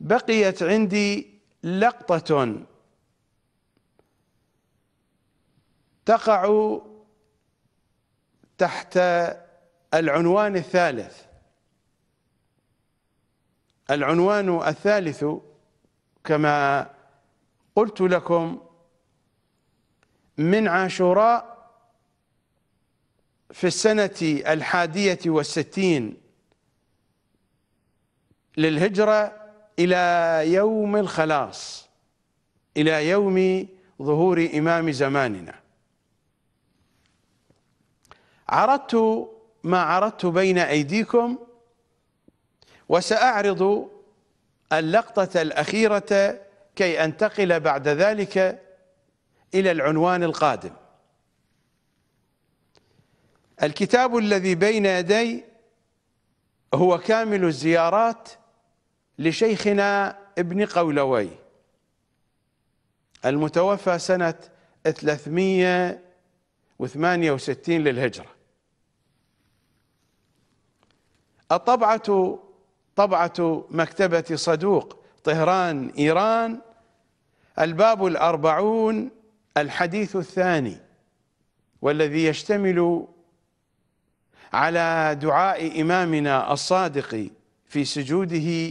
بقيت عندي لقطة تقع تحت العنوان الثالث. العنوان الثالث كما قلت لكم من عاشوراء في السنة 61 للهجرة إلى يوم الخلاص، إلى يوم ظهور إمام زماننا. عرضت ما عرضت بين أيديكم، وسأعرض اللقطة الأخيرة كي أنتقل بعد ذلك إلى العنوان القادم. الكتاب الذي بين يدي هو كامل الزيارات لشيخنا ابن قولوي المتوفى سنة 368 للهجرة. الطبعة طبعة مكتبة صدوق طهران إيران، الباب 40 الحديث الثاني، والذي يشتمل على دعاء إمامنا الصادق في سجوده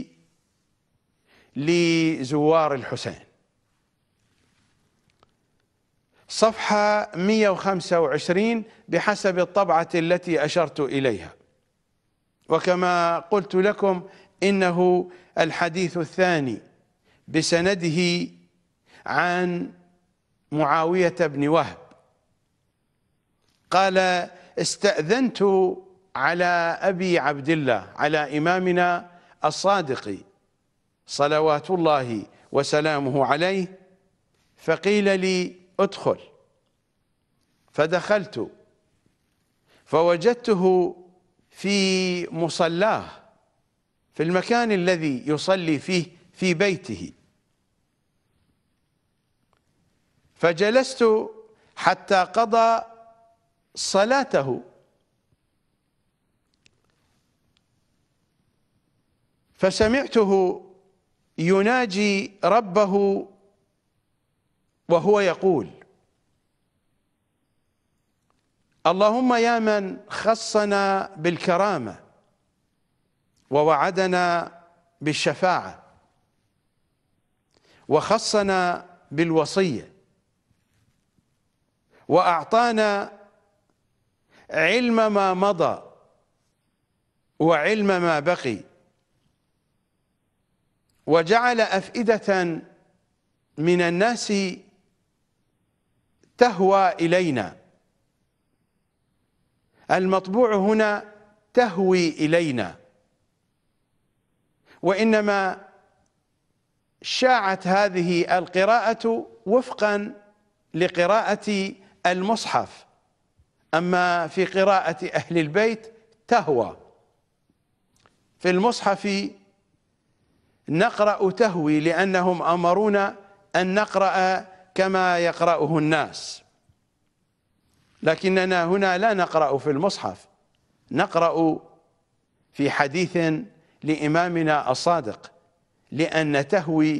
لزوار الحسين. صفحة 125 بحسب الطبعة التي أشرت إليها. وكما قلت لكم إنه الحديث الثاني بسنده عن معاوية بن وهب قال: استأذنت على أبي عبد الله، على إمامنا الصادق صلوات الله وسلامه عليه، فقيل لي ادخل، فدخلت فوجدته في مصلاه، في المكان الذي يصلي فيه في بيته، فجلست حتى قضى صلاته، فسمعته يناجي ربه وهو يقول: اللهم يا من خصنا بالكرامة ووعدنا بالشفاعة وخصنا بالوصية وأعطانا علم ما مضى وعلم ما بقي، وجعل أفئدة من الناس تهوى إلينا. المطبوع هنا تهوي إلينا، وإنما شاعت هذه القراءة وفقا لقراءة المصحف، أما في قراءة أهل البيت تهوى. في المصحف نقرأ تهوي لأنهم أمرونا أن نقرأ كما يقرأه الناس، لكننا هنا لا نقرأ في المصحف، نقرأ في حديث لإمامنا الصادق، لأن تهوي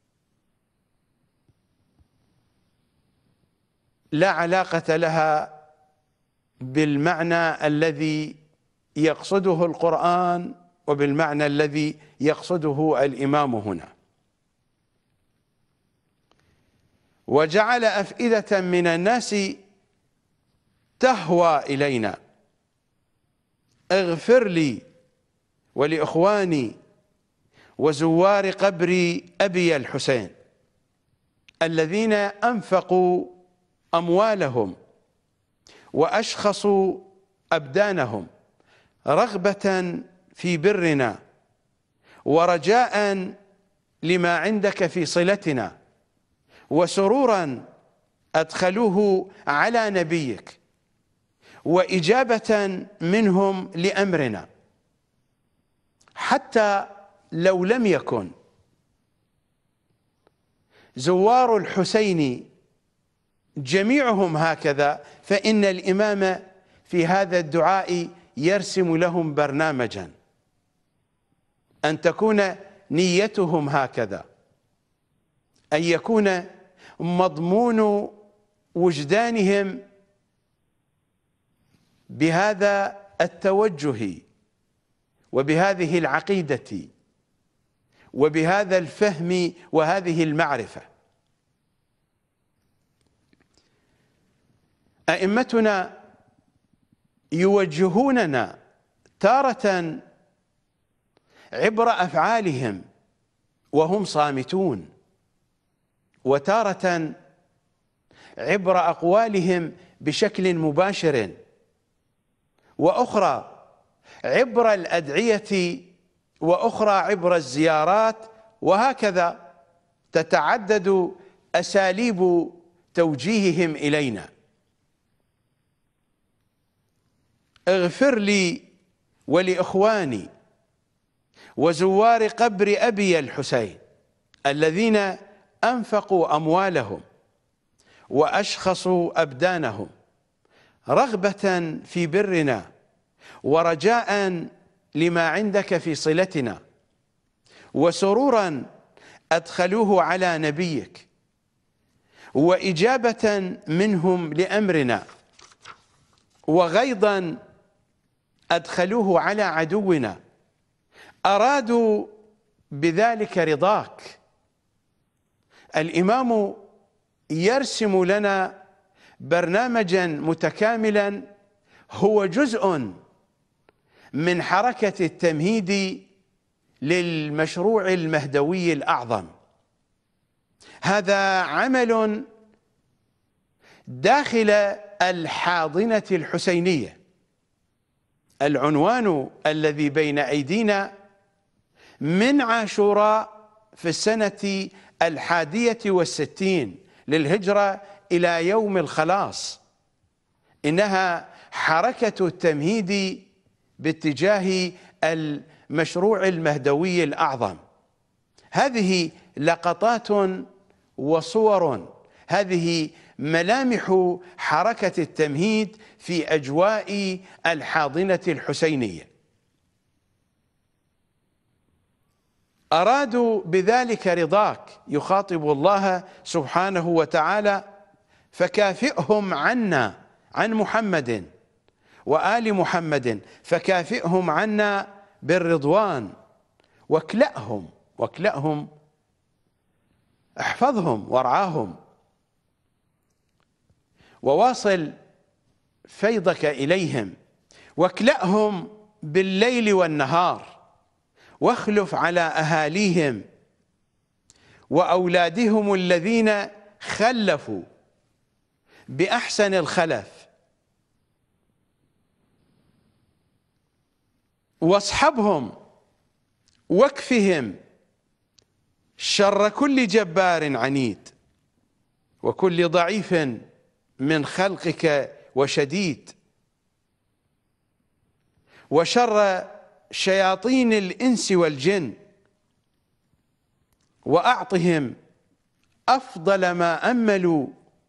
لا علاقة لها بالمعنى الذي يقصده القرآن وبالمعنى الذي يقصده الإمام هنا. وجعل أفئدة من الناس تهوى إلينا، اغفر لي ولإخواني وزوار قبر أبي الحسين الذين أنفقوا أموالهم وأشخصوا أبدانهم رغبة في برنا ورجاء لما عندك في صلتنا، وسرورا أدخلوه على نبيك، وإجابة منهم لأمرنا، حتى لو لم يكن زوار الحسين جميعهم هكذا، فإن الإمام في هذا الدعاء يرسم لهم برنامجا، أن تكون نيتهم هكذا، أن يكون مضمون وجدانهم بهذا التوجه وبهذه العقيدة وبهذا الفهم وهذه المعرفة. أئمتنا يوجهوننا تارة عبر أفعالهم وهم صامتون، وتارة عبر أقوالهم بشكل مباشر، وأخرى عبر الأدعية، وأخرى عبر الزيارات، وهكذا تتعدد أساليب توجيههم إلينا. اغفر لي ولإخواني وزوار قبر أبي الحسين الذين أنفقوا أموالهم وأشخصوا أبدانهم رغبة في برنا ورجاء لما عندك في صلتنا، وسرورا أدخلوه على نبيك، وإجابة منهم لأمرنا، وغيظا أدخلوه على عدونا، أرادوا بذلك رضاك. الإمام يرسم لنا برنامجا متكاملا هو جزء من حركة التمهيد للمشروع المهدوي الأعظم. هذا عمل داخل الحاضنة الحسينية. العنوان الذي بين أيدينا من عاشوراء في السنة 61 للهجرة إلى يوم الخلاص، إنها حركة التمهيد باتجاه المشروع المهدوي الأعظم. هذه لقطات وصور، هذه ملامح حركة التمهيد في أجواء الحاضنة الحسينية. أرادوا بذلك رضاك، يخاطب الله سبحانه وتعالى، فكافئهم عنا، عن محمد وآل محمد، فكافئهم عنا بالرضوان، واكلأهم احفظهم وارعاهم، وواصل فيضك إليهم، واكلأهم بالليل والنهار، واخلف على أهاليهم وأولادهم الذين خلفوا بأحسن الخلف، واصحبهم واكفهم شر كل جبار عنيد وكل ضعيف من خلقك وشديد، وشر شياطين الإنس والجن، وأعطهم أفضل ما أملوا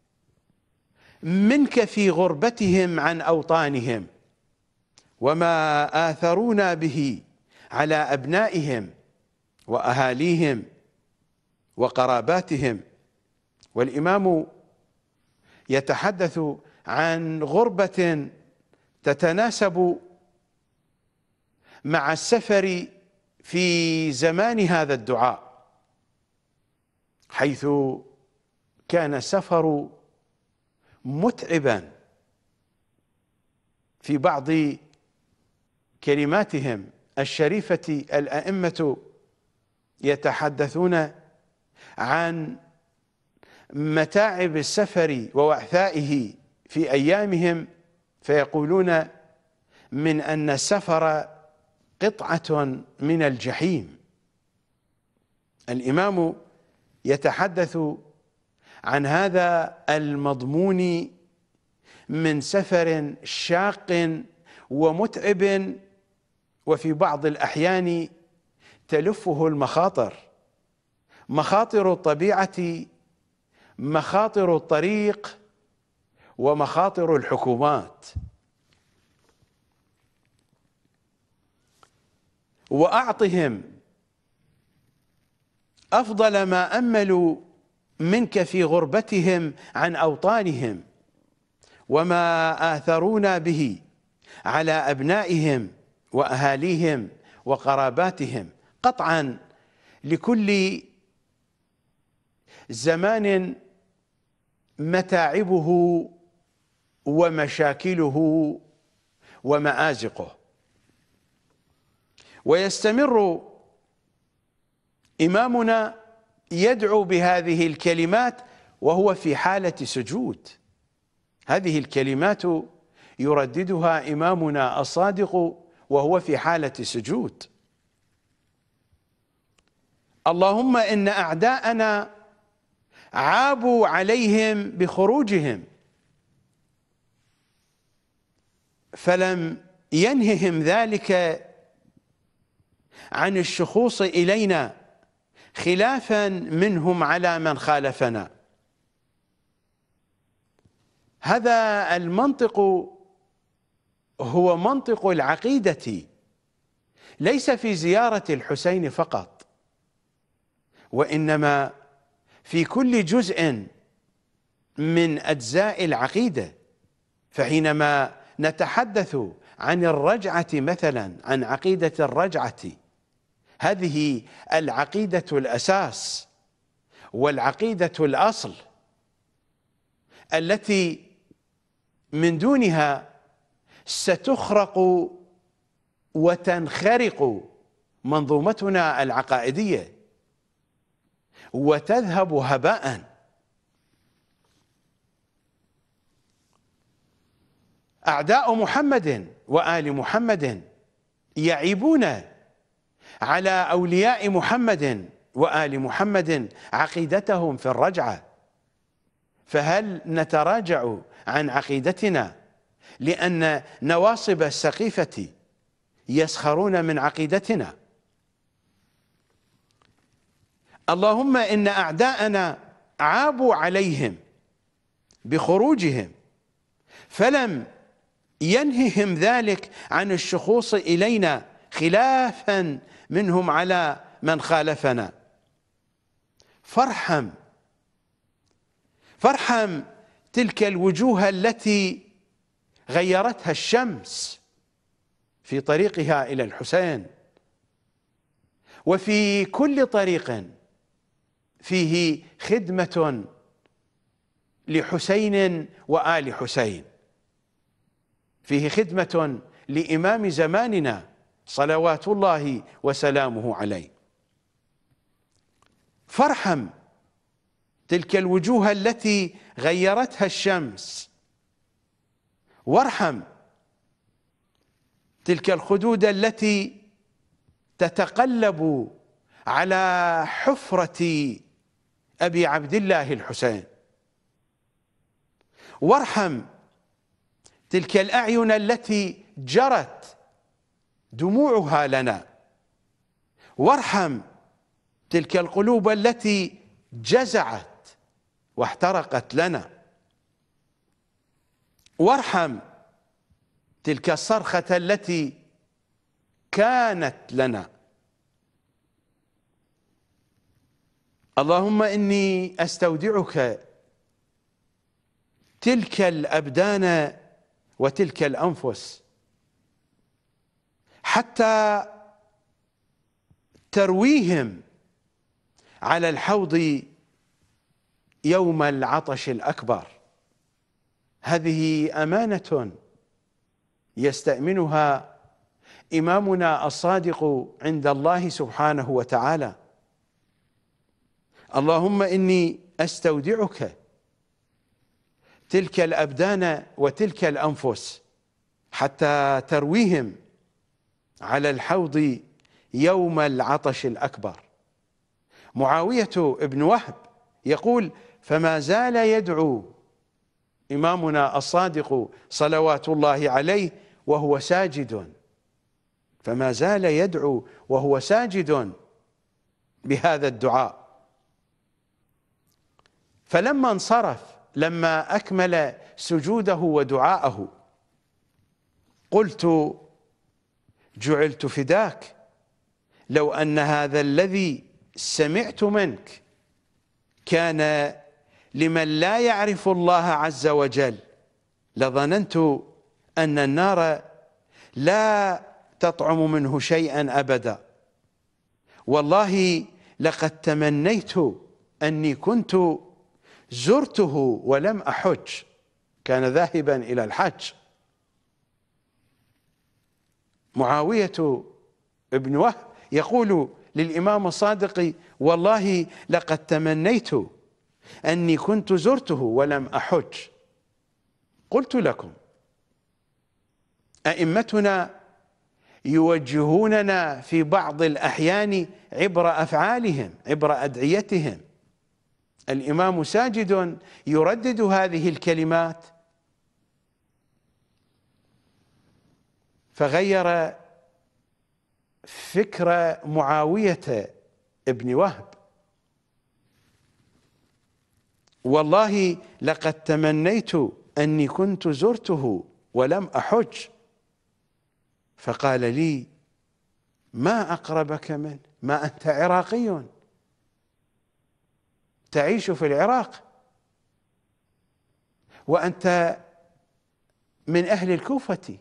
منك في غربتهم عن أوطانهم، وما آثرونا به على أبنائهم وأهاليهم وقراباتهم. والإمام يتحدث عن غربة تتناسب مع السفر في زمان هذا الدعاء، حيث كان السفر متعبا. في بعض كلماتهم الشريفة الأئمة يتحدثون عن متاعب السفر ووعثائه في أيامهم، فيقولون من أن السفر قطعة من الجحيم. الإمام يتحدث عن هذا المضمون من سفر شاق ومتعب، وفي بعض الأحيان تلفه المخاطر، مخاطر الطبيعة، مخاطر الطريق، ومخاطر الحكومات. وأعطهم أفضل ما أملوا منك في غربتهم عن أوطانهم، وما آثرونا به على أبنائهم وأهاليهم وقراباتهم. قطعا لكل زمان متاعبه ومشاكله ومآزقه. ويستمر إمامنا يدعو بهذه الكلمات وهو في حالة سجود. هذه الكلمات يرددها إمامنا الصادق وهو في حالة سجود. اللهم إن أعداءنا عابوا عليهم بخروجهم فلم ينههم ذلك عن الشخوص إلينا خلافا منهم على من خالفنا. هذا المنطق هو منطق العقيدة، ليس في زيارة الحسين فقط، وإنما في كل جزء من أجزاء العقيدة. فحينما نتحدث عن الرجعة مثلا، عن عقيدة الرجعة، هذه العقيدة الأساس والعقيدة الأصل التي من دونها ستخرق وتنخرق منظومتنا العقائدية وتذهب هباء. أعداء محمد وآل محمد يعيبون على أولياء محمد وآل محمد عقيدتهم في الرجعة، فهل نتراجع عن عقيدتنا لأن نواصب السقيفة يسخرون من عقيدتنا؟ اللهم إن أعداءنا عابوا عليهم بخروجهم فلم ينههم ذلك عن الشخوص إلينا خلافا منهم على من خالفنا. فارحم تلك الوجوه التي غيرتها الشمس في طريقها إلى الحسين، وفي كل طريق فيه خدمة لحسين وآل حسين، فيه خدمة لإمام زماننا صلوات الله وسلامه عليه. فارحم تلك الوجوه التي غيرتها الشمس، وارحم تلك الخدود التي تتقلب على حفرة أبي عبد الله الحسين، وارحم تلك الأعين التي جرت دموعها لنا، وارحم تلك القلوب التي جزعت واحترقت لنا، وارحم تلك الصرخة التي كانت لنا. اللهم إني أستودعك تلك الأبدان وتلك الأنفس حتى ترويهم على الحوض يوم العطش الأكبر. هذه أمانة يستأمنها إمامنا الصادق عند الله سبحانه وتعالى. اللهم إني أستودعك تلك الأبدان وتلك الأنفس حتى ترويهم على الحوض يوم العطش الأكبر. معاوية بن وهب يقول: فما زال يدعو إمامنا الصادق صلوات الله عليه وهو ساجد، فما زال يدعو وهو ساجد بهذا الدعاء. فلما انصرف، لما أكمل سجوده ودعاءه، قلت: جعلت فداك، لو أن هذا الذي سمعت منك كان لمن لا يعرف الله عز وجل لظننت أن النار لا تطعم منه شيئا أبدا، والله لقد تمنيت أني كنت زرته ولم أحج، كان ذاهبا إلى الحج. معاوية ابن وهب يقول للإمام الصادق: والله لقد تمنيت أني كنت زرته ولم أحج. قلت لكم أئمتنا يوجهوننا في بعض الأحيان عبر أفعالهم، عبر أدعيتهم. الإمام ساجد يردد هذه الكلمات، فغير فكر معاوية ابن وهب. والله لقد تمنيت أني كنت زرته ولم أحج، فقال لي: ما أقربك منه، ما أنت عراقي تعيش في العراق، وأنت من أهل الكوفة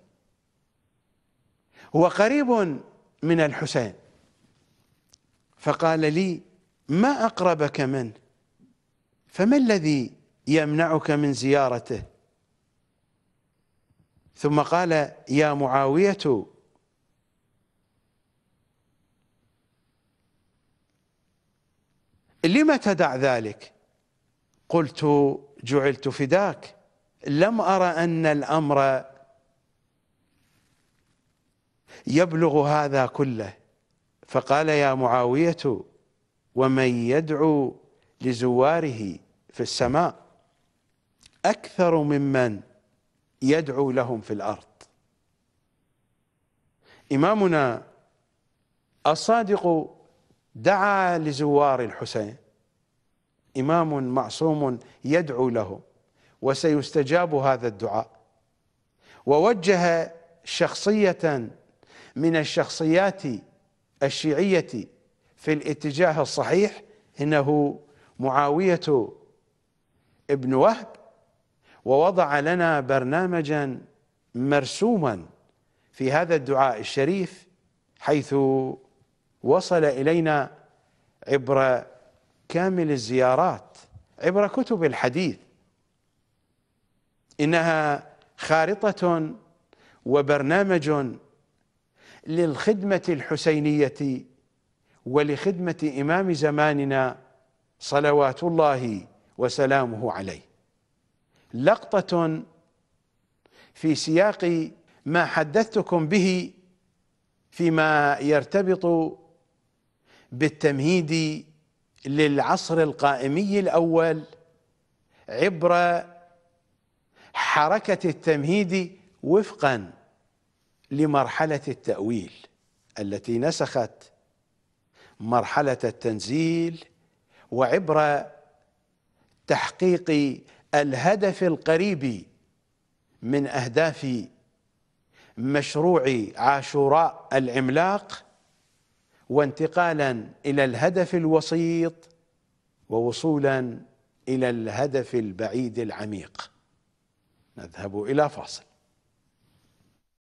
وقريب من الحسين. فقال لي: ما أقربك منه، فما الذي يمنعك من زيارته؟ ثم قال: يا معاوية، لم تدع ذلك؟ قلت: جعلت فداك، لم أرى أن الأمر يبلغ هذا كله. فقال: يا معاوية، ومن يدعو لزواره في السماء أكثر ممن يدعو لهم في الأرض. إمامنا الصادق دعا لزوار الحسين، إمام معصوم يدعو له، وسيستجاب هذا الدعاء. ووجه شخصية من الشخصيات الشيعية في الاتجاه الصحيح، إنه معاوية ابن وهب، ووضع لنا برنامجا مرسوما في هذا الدعاء الشريف، حيث وصل إلينا عبر كامل الزيارات، عبر كتب الحديث. إنها خارطة وبرنامج للخدمة الحسينية ولخدمة إمام زماننا صلوات الله وسلامه عليه. لقطة في سياق ما حدثتكم به فيما يرتبط بالتمهيد للعصر القائمي الأول عبر حركة التمهيد وفقا لمرحلة التأويل التي نسخت مرحلة التنزيل، وعبر تحقيق الهدف القريب من أهداف مشروع عاشوراء العملاق، وانتقالا إلى الهدف الوسيط، ووصولا إلى الهدف البعيد العميق. نذهب إلى فاصل.